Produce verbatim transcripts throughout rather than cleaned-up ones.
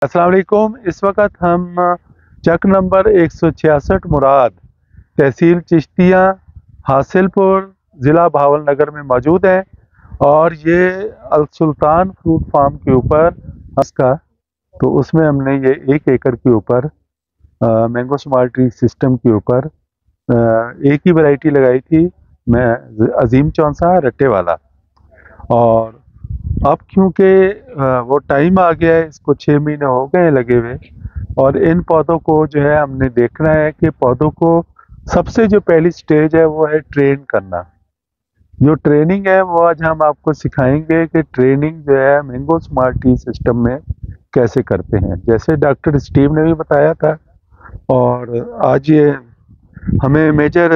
अस्सलाम वालेकुम। इस वक्त हम चक नंबर एक सौ छियासठ मुराद तहसील चिश्तिया हासिलपुर ज़िला भावलनगर में मौजूद है और ये अल सुल्तान फ्रूट फार्म के ऊपर इसका तो उसमें हमने ये एक एकड़ के ऊपर मैंगो स्मार्ट ट्री सिस्टम के ऊपर एक ही वैरायटी लगाई थी, मैं अजीम चौंसा रट्टे वाला। और अब क्योंकि वो टाइम आ गया है, इसको छः महीने हो गए लगे हुए और इन पौधों को जो है हमने देखना है कि पौधों को सबसे जो पहली स्टेज है वो है ट्रेन करना। जो ट्रेनिंग है वो आज हम आपको सिखाएंगे कि ट्रेनिंग जो है मैंगो स्मार्ट ट्री सिस्टम में कैसे करते हैं, जैसे डॉक्टर स्टीव ने भी बताया था। और आज ये हमें मेजर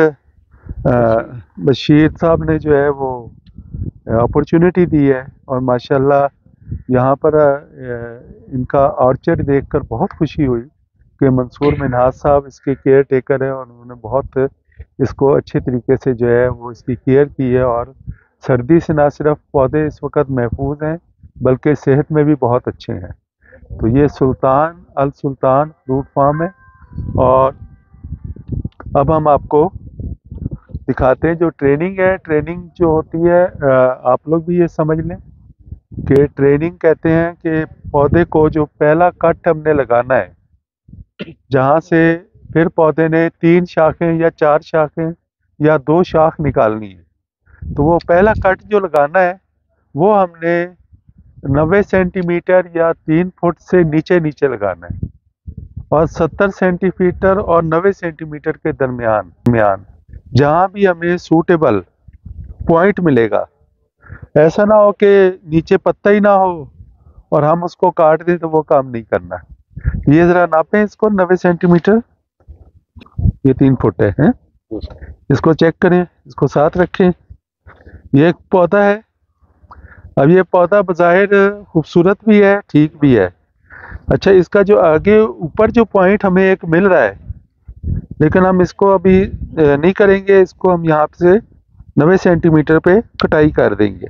बशीर साहब ने जो है वो अपॉर्चुनिटी दी है और माशाल्लाह यहाँ पर इनका ऑर्चर्ड देखकर बहुत खुशी हुई कि मंसूर मिन्हाज साहब इसके केयर टेकर है और उन्होंने बहुत इसको अच्छे तरीके से जो है वो इसकी केयर की है। और सर्दी से ना सिर्फ पौधे इस वक्त महफूज हैं बल्कि सेहत में भी बहुत अच्छे हैं। तो ये सुल्तान अल सुल्तान फ्रूट फार्म है और अब हम आपको दिखाते हैं जो ट्रेनिंग है। ट्रेनिंग जो होती है, आप लोग भी ये समझ लें कि ट्रेनिंग कहते हैं कि पौधे को जो पहला कट हमने लगाना है, जहाँ से फिर पौधे ने तीन शाखें या चार शाखें या दो शाख निकालनी है, तो वो पहला कट जो लगाना है वो हमने नब्बे सेंटीमीटर या तीन फुट से नीचे नीचे लगाना है और सत्तर सेंटीमीटर और नब्बे सेंटीमीटर के दरमियान दरमियान जहाँ भी हमें सूटेबल पॉइंट मिलेगा। ऐसा ना हो कि नीचे पत्ता ही ना हो और हम उसको काट दें, तो वो काम नहीं करना। ये ज़रा नापें इसको, नब्बे सेंटीमीटर, ये तीन फुट है, है? इसको चेक करें, इसको साथ रखें। ये एक पौधा है। अब ये पौधा बज़ाहिर खूबसूरत भी है, ठीक भी है। अच्छा, इसका जो आगे ऊपर जो पॉइंट हमें एक मिल रहा है, लेकिन हम इसको अभी नहीं करेंगे, इसको हम यहाँ से नब्बे सेंटीमीटर पे कटाई कर देंगे।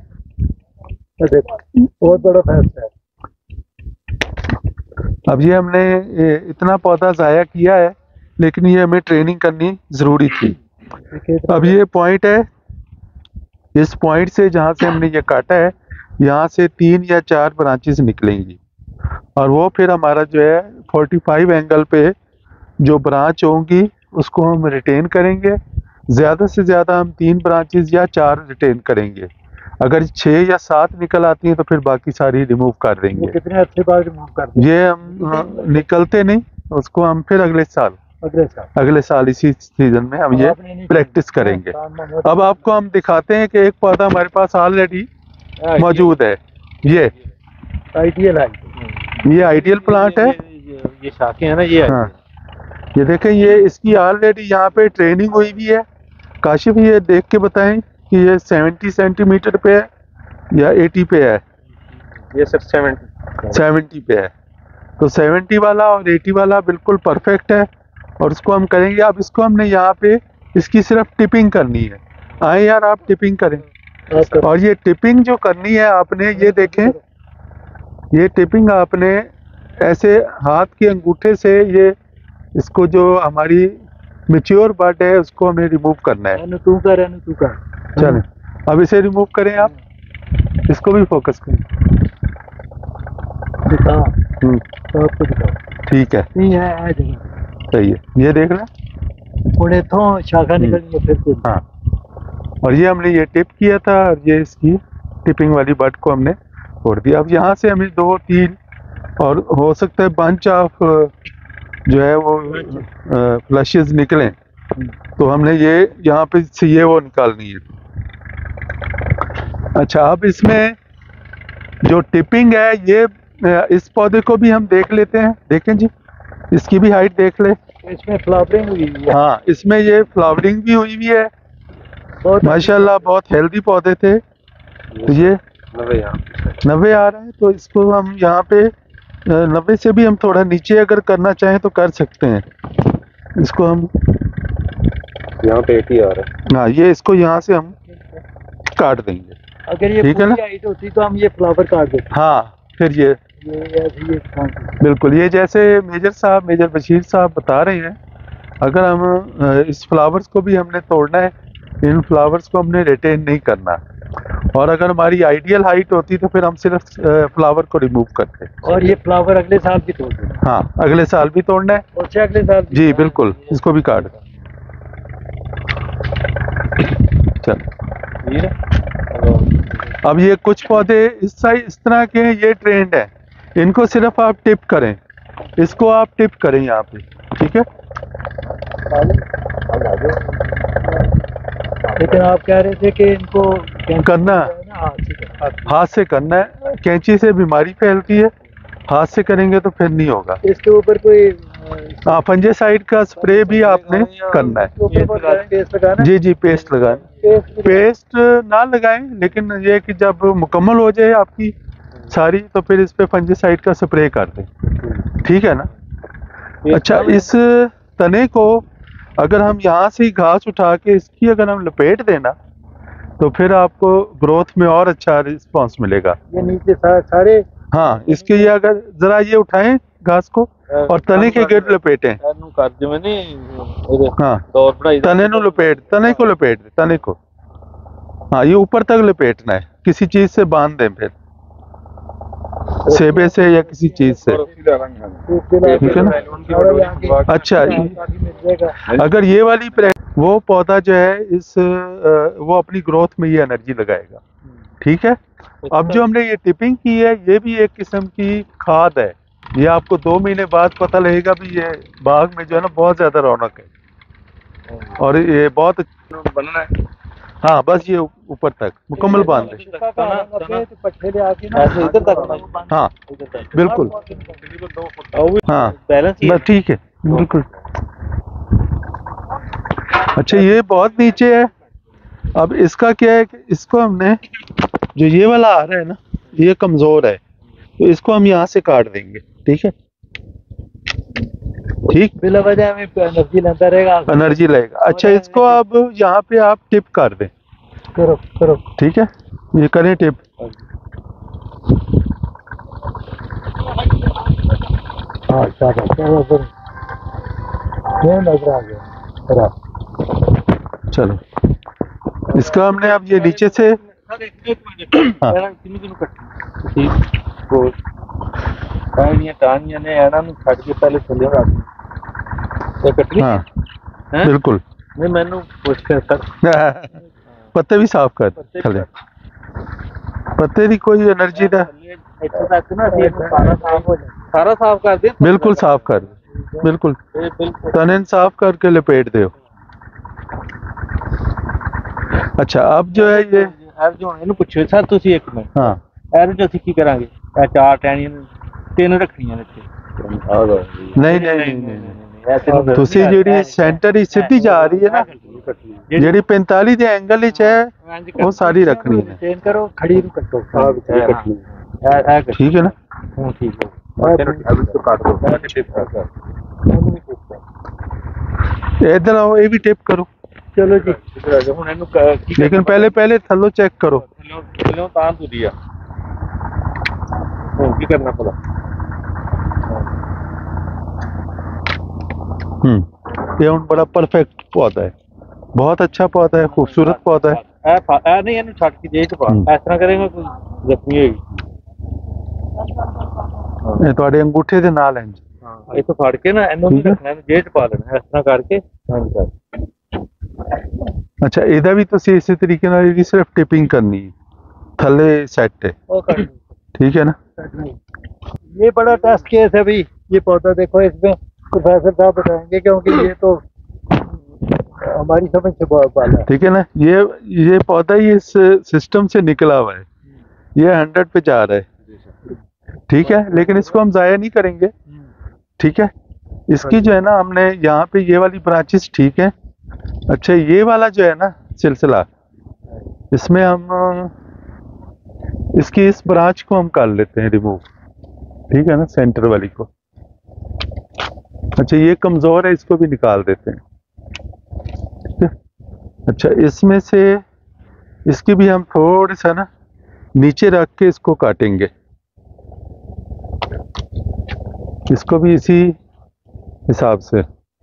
बहुत बड़ा फैसला है। अब ये हमने इतना पौधा ज़ाया किया है, लेकिन ये हमें ट्रेनिंग करनी ज़रूरी थी। अब ये पॉइंट है, इस पॉइंट से जहाँ से हमने ये काटा है, यहाँ से तीन या चार ब्रांचेस निकलेंगी और वो फिर हमारा जो है पैंतालीस एंगल पे जो ब्रांच होंगी उसको हम रिटेन करेंगे। ज़्यादा से ज़्यादा हम तीन ब्रांचेस या चार रिटेन करेंगे। अगर छः या सात निकल आती हैं तो फिर बाकी सारी रिमूव कर देंगे। कितने अच्छे बाद रिमूव कर देंगे? ये हम निकलते नहीं, उसको हम फिर अगले साल अगले साल अगले साल इसी सीजन में हम ये प्रैक्टिस करेंगे। अब आपको हम दिखाते हैं कि एक पौधा हमारे पास ऑलरेडी मौजूद है। ये आइडियल है, ये आइडियल प्लांट है। ये शाखें है ना, ये हाँ, ये देखें, ये इसकी ऑलरेडी यहाँ पे ट्रेनिंग हुई भी है। काशिफ ये देख के बताएं कि ये सत्तर सेंटीमीटर पे है या अस्सी पे है। ये सर सत्तर सत्तर पे है, तो सत्तर वाला और अस्सी वाला बिल्कुल परफेक्ट है और उसको हम करेंगे। अब इसको हमने यहाँ पे इसकी सिर्फ टिपिंग करनी है। आए यार, आप टिपिंग करें। और ये टिपिंग जो करनी है आपने, ये देखें, ये टिपिंग आपने ऐसे हाथ के अंगूठे से ये इसको जो हमारी मैच्योर बड है उसको हमें रिमूव करना है। तू कर, तू कर। चलें, अब इसे रिमूव करें। आप इसको भी फोकस करें। ठीक है, नहीं है, सही है। ये देख लें, उन्हें तो शाखा निकलनी है फिर। हाँ, और ये हमने ये टिप किया था और ये इसकी टिपिंग वाली बड को हमने छोड़ दिया। अब यहाँ से हमें दो तीन और हो सकता है बंच ऑफ जो है वो फ्लशेस निकलें, तो हमने ये यहाँ पे से ये वो निकालनी है। अच्छा, अब इसमें जो टिपिंग है, ये इस पौधे को भी हम देख लेते हैं। देखें जी, इसकी भी हाइट देख ले। इसमें फ्लावरिंग हुई है। हाँ, इसमें ये फ्लावरिंग भी हुई हुई है माशाल्लाह। बहुत हेल्दी पौधे थे। तो ये नब्बे आ रहा है, तो इसको हम यहाँ पे नब्बे से भी हम थोड़ा नीचे अगर करना चाहें तो कर सकते हैं। इसको हम यहाँ पे अस्सी आ रहा है। हाँ, ये इसको यहाँ से हम काट देंगे। अगर ये ठीक है ना? हाइट होती तो हम ये फ्लावर काट देते। हाँ, फिर ये ये ऐसी एक कौन सी बिल्कुल, ये जैसे मेजर साहब मेजर बशीर साहब बता रहे हैं, अगर हम अ, इस फ्लावर्स को भी हमने तोड़ना है, इन फ्लावर्स को हमने रिटेन नहीं करना, और अगर हमारी आइडियल हाइट होती तो फिर हम सिर्फ फ्लावर को रिमूव करते। और ये फ्लावर अगले साल भी तोड़ देना। हाँ, अगले साल भी तोड़ना है। और से अगले साल भी। जी बिल्कुल, इसको भी काट दो। चल, ये अब ये कुछ पौधे इस साइज इस तरह के हैं, ये ट्रेंड है, इनको सिर्फ आप टिप करें, इसको आप टिप करें यहाँ पे, ठीक है। लेकिन आप कह रहे थे कि इनको करना हाथ से करना है, कैंची से बीमारी फैलती है, हाथ से करेंगे तो फिर नहीं होगा। इसके ऊपर कोई हाँ, फंजीसाइड का स्प्रे भी आपने करना है। पेस्ट लगाना। जी जी, पेस्ट लगाएं। पेस्ट ना लगाएं, लेकिन ये कि जब मुकम्मल हो जाए आपकी सारी, तो फिर इस पे फंजीसाइड का स्प्रे कर दें, ठीक है ना। अच्छा, इस तने को अगर हम यहाँ से ही घास उठा के इसकी अगर हम लपेट देना, तो फिर आपको ग्रोथ में और अच्छा रिस्पांस मिलेगा। ये नीचे सा, सारे हाँ, इसके ये अगर जरा ये उठाएं घास को और तने के गिर्द लपेटें। हाँ, तने को लपेट तने को लपेट दे तने को हाँ, ये ऊपर तक लपेटना है, किसी चीज से बांध दें, फिर सेबे से या किसी चीज से, ठीक है ना। अच्छा, अगर ये वाली वो पौधा जो है इस वो अपनी ग्रोथ में ये एनर्जी लगाएगा, ठीक है। अब जो हमने ये टिपिंग की है, ये भी एक किस्म की खाद है, ये आपको दो महीने बाद पता लगेगा भी ये बाग में जो है ना बहुत ज्यादा रौनक है, और ये बहुत बनना है। हाँ, बस ये ऊपर तक मुकम्मल बांध दे। हाँ बिल्कुल, हाँ बस ठीक है, बिल्कुल। अच्छा, ये बहुत नीचे है। अब इसका क्या है कि इसको हमने, जो ये वाला आ रहा है ना, ये कमजोर है, तो इसको हम यहाँ से काट देंगे, ठीक है। ठीक, बिला वजह में एनर्जी लेता रहेगा, एनर्जी लगेगा। अच्छा, इसको अब यहाँ पे आप टिप कर दें, करो करो, ठीक है, ये करें टिप। हाँ, शाबाश, चलो ये नजर आ गया। चलो, इसका हमने अब ये नीचे से हाँ बिल्कुल, नहीं मैंने पूछ पत्ते भी साफ कर थले, पत्ते की कोई एनर्जी का सारा साफ कर दे, बिल्कुल साफ कर, बिल्कुल तने साफ करके लपेट दो। अच्छा, अब जो है ये जो ਇਹਨੂੰ ਪੁੱਛੋ ਸਰ ਤੁਸੀਂ ਇੱਕ ਮਿੰਟ। ਹਾਂ, ਇਹਦੇ ਚ ਅਸੀਂ ਕੀ ਕਰਾਂਗੇ? ਇਹ ਚਾਰ ਟਹਿਣੀਆਂ ਤਿੰਨ ਰੱਖਣੀਆਂ ਨੇ ਇੱਥੇ। नहीं नहीं नहीं, ਤੁਸੀਂ ਜਿਹੜੀ ਸੈਂਟਰ ਹੀ ਸਿੱਧੀ ਜਾ ਰਹੀ ਹੈ ਨਾ, ਜਿਹੜੀ पैंतालीस ਦੇ ਐਂਗਲ ਵਿੱਚ ਹੈ, ਉਹ ਸਾਰੀ ਰੱਖਣੀ ਹੈ। ਚੇਂਜ ਕਰੋ, ਖੜੀ ਨੂੰ ਕੱਟੋ, ਆ ਵਿੱਚ ਕੱਟਣੀ ਹੈ, ਠੀਕ ਹੈ ਨਾ। ਹਾਂ ਠੀਕ ਹੈ, ਇਹਨੂੰ ਤੋਂ ਕੱਟ ਦੋ, ਮੈਂ ਟਿਪ ਕਰਦਾ, ਇਹਨੂੰ ਵੀ ਟਿਪ ਕਰ। इधर आओ, ये भी टिप करो। चलो जी, ਹੁਣ ਇਹਨੂੰ लेकिन पहले पहले थल्लो चेक करो। ਥੱਲੋਂ ਤਾਂ ਤੁਰੀ ਆ, ਹੁਣ ਕੀ ਕਰਨਾ ਭਲਾ? हम्म, ये बड़ा परफेक्ट पौधा है, बहुत अच्छा पौधा है, खूबसूरत पौधा है। ਇਹ ਇਹ ਨਹੀਂ, ਇਹਨੂੰ ਛੱਡ ਕੇ ਜੇਬ ਚ ਪਾ, ਇਸ ਤਰ੍ਹਾਂ ਕਰੇਗਾ ਕੋਈ ਜ਼ਖਮੀ ਹੋਏਗੀ। ਇਹ ਤੁਹਾਡੇ ਅੰਗੂਠੇ ਦੇ ਨਾਲ ਹੈ ਜੀ। ਹਾਂ, ਇਹ ਤੋਂ ਫੜ ਕੇ ਨਾ ਇਹਨੂੰ ਵੀ ਰੱਖਣਾ, ਇਹਨੂੰ ਜੇਬ ਚ ਪਾ ਲੈਣਾ, ਇਸ ਤਰ੍ਹਾਂ ਕਰਕੇ। ਹਾਂਜੀ ਸਰ। अच्छा, ਇਹਦਾ ਵੀ ਤੁਸੀਂ ਇਸੇ ਤਰੀਕੇ ਨਾਲ ਇਹਦੀ ਸਿਰਫ ਟਿਪਿੰਗ ਕਰਨੀ है, थल्ले सेट है, ठीक है ना। ये बड़ा टेस्ट केस है भाई, ये पौधा देखो, इसमें प्रोफेसर साहब बताएंगे, क्योंकि ये तो हमारी समझ से बहुत पाला है, ठीक है ना। ये ये पौधा ही इस सिस्टम से निकला हुआ है, ये हंड्रेड पे जा रहा है, ठीक है, लेकिन इसको हम जाया नहीं करेंगे, ठीक है। इसकी जो है ना, हमने यहाँ पे ये वाली ब्रांचेस ठीक है। अच्छा, ये वाला जो है ना सिलसिला, इसमें हम इसकी इस ब्रांच को हम कर लेते हैं रिमूव, ठीक है ना, सेंटर वाली को। अच्छा, ये कमजोर है, इसको भी निकाल देते हैं, ठीक है। अच्छा, इसमें से इसकी भी हम थोड़ा सा ना नीचे रख के इसको काटेंगे, इसको भी इसी हिसाब से,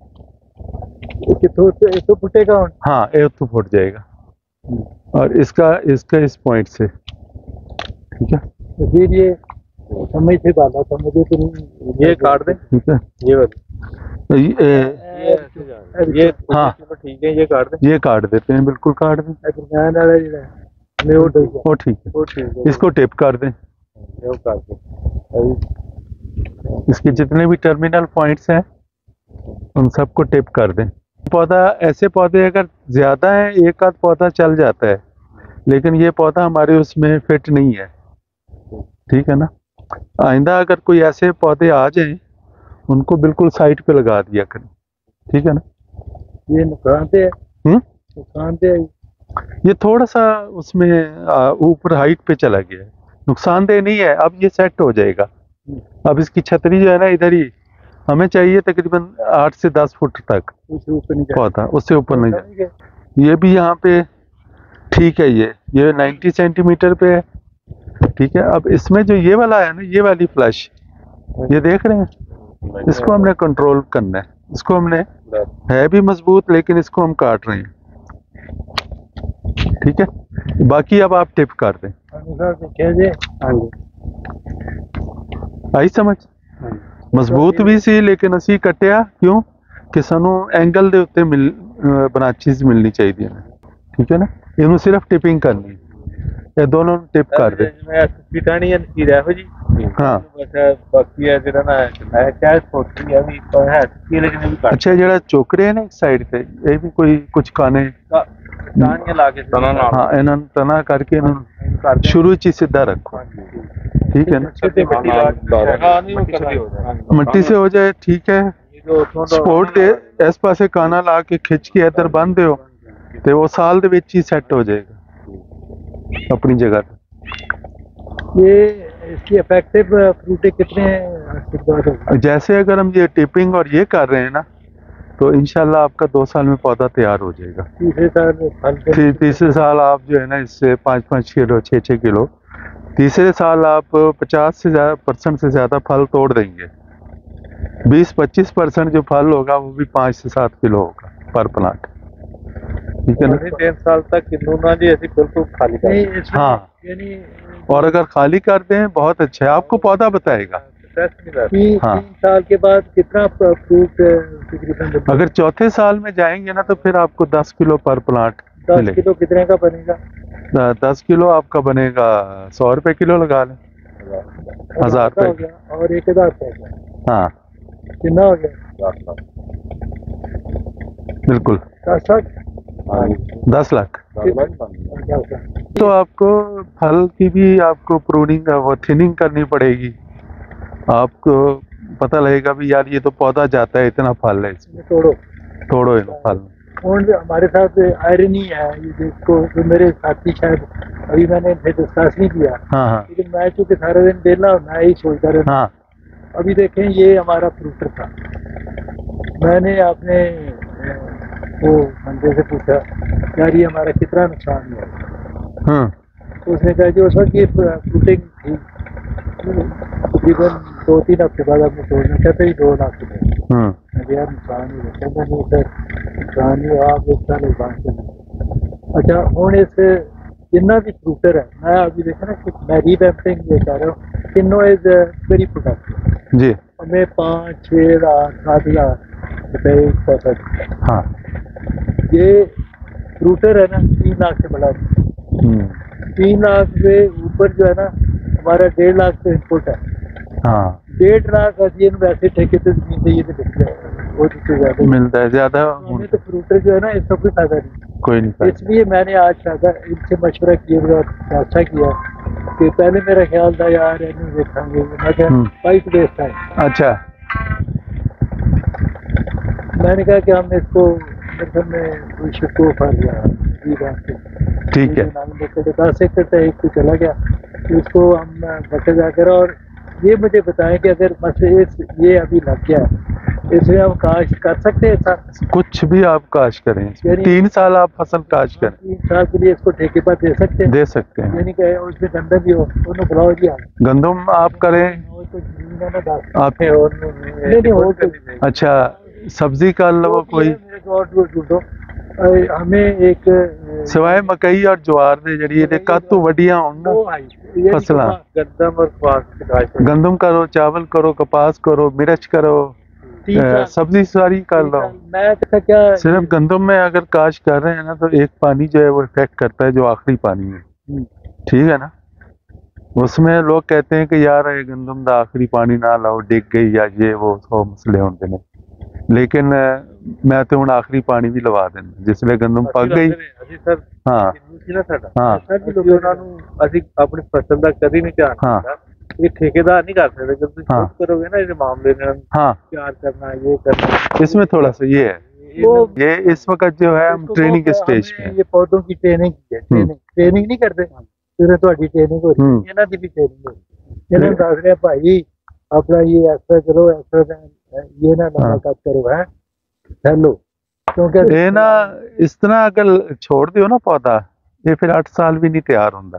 कितो तो फुटेगा। हाँ ये तो फुट जाएगा, और इसका इसका इस पॉइंट से, ठीक है। तो फिर ये समझ से बाला था मुझे तो नहीं, ये काट दे, ठीक है, ये वाला तो ये, ये ये हाँ ठीक है, ये काट दे, ये काट देते हैं, बिल्कुल काट दें, दरमियान वाला जो है मैं वो ठीक है, वो ठीक है, वो ठीक है, इसको टिप कर दें, वो काट दे। इसके जितने भी टर्मिनल पॉइंट्स हैं उन सबको टिप कर दें। पौधा, ऐसे पौधे अगर ज़्यादा है एक आध पौधा चल जाता है, लेकिन ये पौधा हमारे उसमें फिट नहीं है, ठीक है ना। आइंदा अगर कोई ऐसे पौधे आ जाएं उनको बिल्कुल साइड पे लगा दिया करें, ठीक है ना। ये नुकसान से है, नुकसान से है, ये थोड़ा सा उसमें ऊपर हाइट पे चला गया है, नुकसानदेह नहीं है, अब ये सेट हो जाएगा। अब इसकी छतरी जो है ना इधर ही, हमें चाहिए तकरीबन आठ से दस फुट तक पौधा, उससे ऊपर नहीं जाए। ये भी यहाँ पे ठीक है, ये ये नब्बे सेंटीमीटर पे है, ठीक है। अब इसमें जो ये वाला है ना, ये वाली फ्लश, ये देख रहे हैं, इसको हमने कंट्रोल करना है, इसको हमने, है भी मजबूत लेकिन इसको हम काट रहे हैं, ठीक है। बाकी अब आप टिप कर दें, आई समझ। मजबूत भी सी लेकिन असी कटिया क्यों कि सानू एंगल दे उत्ते मिल बनाचीज मिलनी चाहिए, ठीक है ना। इन्हों सिर्फ टिपिंग करनी, ये दोनों टिप कर दे। हाँ अच्छा, जरा चोकरे है ना एक साइड पे, ये भी कोई कुछ खाने हाँ इन्होंने तना करके इन्होंने शुरू च सीधा रखो, ठीक है ना। मिट्टी से हो जाए, ठीक है। सपोर्ट दे इस पासे काना ला के खिंच के इधर बन दो, तो वो साल दे विच ही सेट हो जाएगा अपनी जगह पे। ये इसकी इफेक्टिव फ्रूटे कितने, जैसे अगर हम ये टिपिंग और ये कर रहे हैं ना, तो इंशाल्लाह आपका दो साल में पौधा तैयार हो जाएगा। तीसरे साल तीसरे साल आप जो है ना इससे पाँच पाँच किलो छः छः किलो, तीसरे साल आप पचास से ज़्यादा परसेंट से ज़्यादा फल तोड़ देंगे। बीस पच्चीस परसेंट जो फल होगा वो भी पाँच से सात किलो होगा पर प्लांट, ठीक है ना। तीन साल तक जी ऐसी बिल्कुल खाली कर, हाँ, और अगर खाली कर दें बहुत अच्छा है, आपको पौधा बताएगा। तीन हाँ, साल के बाद कितना फ्रूट तकरीबन, अगर चौथे साल में जाएंगे ना तो फिर आपको दस किलो पर प्लांट दस किलो कितने का बनेगा? दस किलो आपका बनेगा सौ रुपए किलो लगा लें, हजार रुपए और एक हजार रुपये, हाँ कितना हो गया? बिल्कुल दस लाख, दस लाख। तो आपको फल की भी आपको प्रूनिंग वो थिनिंग करनी पड़ेगी, आपको पता लगेगा भी यार ये तो पौधा जाता है, इतना फल है इसमें, तोड़ो तोड़ो इन फल। और हमारे साथ आयरन ही है, ये देखो जो मेरे साथी शायद अभी मैंने डिस्कस नहीं किया, हाँ हाँ, लेकिन मैं चूँकि सारा दिन बेला मैं ही सोचता रहता। हाँ, अभी देखें ये हमारा फ्रूटर था, मैंने अपने वो बंदे से पूछा यार ये हमारा कितना नुकसान हुआ, हाँ, तो उसने कहा कि उस वक्त ये फ्रूटिंग थी, तकरीबन दो तीन हफ्ते बाद आपने तोड़ना कहते ही दो लाख रुपये, हाँ, यार नुकसान ही रहता है, नहीं सर नुकसान ही आप एक साल बात कर। अच्छा हूँ इस जिन्ना भी फ्रूटर है, मैं अभी देखा ना कि मैं रीवैम्पिंग ये कह रहा हूँ, तीनों इज वेरी प्रोडक्टिव जी, हमें पाँच छः लाख सात लाख रुपये पैसा, हाँ, ये फ्रूटर है ना तीन लाख से बड़ा, तीन लाख से ऊपर जो है ना हमारा डेढ़ लाख से इनपुट है, हाँ, डेढ़ लाख अजीन वैसे ठेके से जमीन से ये तो दिखता है वो जिससे ज्यादा मिलता है ज्यादा, हमें तो फ्रूटर जो है ना इसका कोई फायदा नहीं, कोई नहीं। इसलिए मैंने आज फायदा इनसे मशवरा किए बगैर फैसला किया कि पहले मेरा ख्याल था यार नहीं देखेंगे, मैं पाइप बेचता है। अच्छा, मैंने कहा कि हम इसको मतलब में कोई शिको फर गया, ठीक है, दस एकड़ का एक तो चला गया, इसको हम बटे जाकर, और ये मुझे बताएं कि अगर मसले ये अभी लग गया इसमें हम काश कर सकते हैं सर? कुछ भी आप काश करें, यानी- तीन साल आप फसल काश करें, तीन साल के लिए इसको ठेके पर दे सकते हैं? दे सकते हैं। यानी कि उसमें गंदम भी हो, उन्होंने बुलाओ जी आप गंदम आप करें, और कोई जमीन है ना दस आप और नहीं नहीं और कोई- अच्छा सब्जी कर लो कोई, मेरे को और दूर दूर दो। अरे, हमें एक अ, सिवाय मकई और ज्वार दे जड़ी ये कातों वड्डियां होण ना वो है, ये फसलां, गंदम और कपास की काश है। गंदम करो, चावल करो, कपास करो, मिर्च करो, तीन अ, साल- सब्जी सारी कर तीन लो। साल। मैं तो क्या सिर्फ गंदम में अगर काश कर रहे हैं ना तो एक पानी जो है वो इफेक्ट करता है, जो आखिरी पानी है, हम्म, ठीक है ना। उसमें लोग कहते हैं कि यार ये गंदम का आखिरी पानी ना लाओ, डिग गई या ये वो सौ मसले होंगे ने, लेकिन अ, मैं तो हुण आखिरी पानी भी लवा देना जिसले गंदम पक गई। ਅਸੀਂ ਸਰ हाँ ਜਿੰਨੂੰ ਸੀ ਨਾ ਸਾਡਾ हाँ ਸਰ ਵੀ ਲੋਕਾਂ ਉਹਨਾਂ ਨੂੰ ਅਸੀਂ ਆਪਣੀ ਫਸਲ ਦਾ ਕਦੀ ਨਹੀਂ ਧਿਆਨ हाँ ਦਿੱਤਾ। ਇਹ ਠੇਕੇਦਾਰ ਨਹੀਂ ਕਰ ਸਕਦੇ, जब ਤੁਸੀਂ हाँ। खुद करोगे ना इस मामले में हाँ प्यार करना ये करना। इसमें थोड़ा सा ये है, वो ये इस वक्त जो है हम इसको ट्रेनिंग बहुत- स्टेज हमने में हैं। ये पौधों की ट्रेनिंग की है, ट्रेनिंग ट्रेनिंग नहीं करते फिर ਤੁਹਾਡੀ ट्रेनिंग हो रही हम्म। है, ਇਹਨਾਂ ਦੀ भी ट्रेनिंग हो रही है। ਇਹਨਾਂ ਨੂੰ ਦੱਸ ਰਿਹਾ ਭਾਈ अपना ये ऐसा करो ऐसा ये ना मुलाकात करो है हेलो, क्योंकि ये ना इस तरह अगर छोड़ दियो ना पौधा ये फिर अठ साल भी नहीं तैयार होंदा।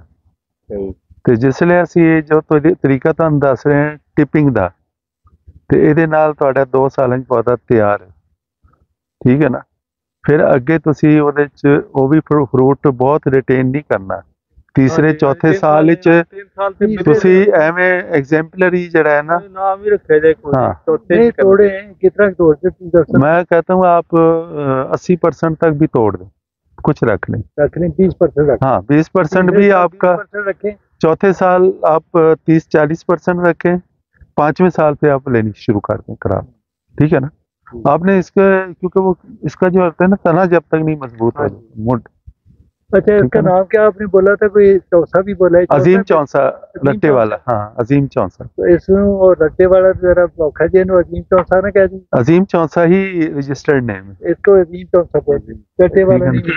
ਤੇ ਜਿਸਲੇ ਅਸੀਂ ਇਹ ਜੋ ਤੁਹਾਡੀ ਤਰੀਕਾ ਤੁਹਾਨੂੰ ਦੱਸ ਰਹੇ ਹਾਂ ਟਿਪਿੰਗ ਦਾ, ਤੇ ਇਹਦੇ ਨਾਲ ਤੁਹਾਡਾ ਦੋ ਸਾਲਾਂ 'ਚ ਪੌਦਾ ਤਿਆਰ ਹੈ, ਠੀਕ ਹੈ ਨਾ। ਫਿਰ ਅੱਗੇ ਤੁਸੀਂ ਉਹਦੇ 'ਚ ਉਹ ਵੀ ਫਰੂਟ ਬਹੁਤ ਰਿਟੇਨ ਨਹੀਂ ਕਰਨਾ, ਤੀਸਰੇ ਚੌਥੇ ਸਾਲ 'ਚ ਤੁਸੀਂ ਐਵੇਂ ਐਗਜ਼ੈਂਪਲਰੀ ਜਿਹੜਾ है ना नाम ही रखे जाए कोई हाँ। चौथे नहीं तोड़े कितना तोड़ते तुम दस मैं कहता हूँ आप अस्सी परसेंट तक भी तोड़ दें, कुछ रख लें। रख लें, बीस परसेंट रखें। हाँ बीस परसेंट भी आपका रखें, चौथे साल आप तीस चालीस परसेंट रखें, पांचवें साल पे आप लेनी शुरू कर दें खराब, ठीक है ना। आपने इसके क्योंकि वो इसका जो होता है ना तना जब तक नहीं मजबूत हो मुड। अच्छा इसका नाम क्या आपने बोला था, कोई चौसा भी बोला है? अजीम चौंसा रट्टे वाला, हाँ अजीम चौंसा। तो इसमें और रट्टे वाला जरा औखा जी नु अजीम चौसा ना कह दी। अजीम चौंसा ही रजिस्टर्ड नेम है, इसको अजीम चौसा बोलते हैं, रट्टे वाला ठीक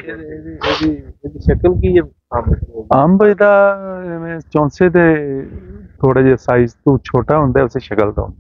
नहीं। शक्ल की ये अंब ਇਹਦਾ ਐਵੇਂ ਚੌਂਸੇ ਦੇ ਥੋੜਾ ਜਿਹਾ ਸਾਈਜ਼ ਤੋਂ ਛੋਟਾ ਹੁੰਦਾ, ਉਸੇ ਸ਼ਕਲ ਦਾ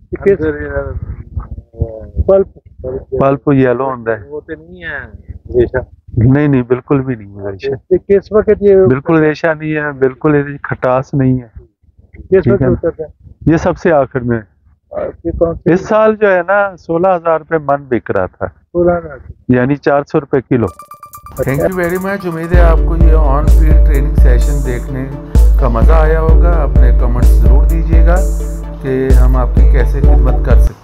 पल्प ਪਲਪ ਯੈਲੋ ਹੁੰਦਾ ਹੈ। वो तो नहीं है रेशा? नहीं नहीं बिल्कुल भी नहीं है रेशा, ये किस वक्त ये बिल्कुल रेशा नहीं है, बिल्कुल इसकी खटास नहीं है। किस ठीक वक्त है। उतरता है? ये सबसे आखिर में और ये कौन सी इस साल जो है ना सोलह हजार रुपये मन बिक रहा था, पुराना? यानी चार सौ रुपये किलो। Thank you very much. उम्मीद है आपको ये ऑन फील्ड ट्रेनिंग सेशन देखने का मज़ा आया होगा। अपने कमेंट्स ज़रूर दीजिएगा कि हम आपकी कैसे खिदमत कर सकते हैं।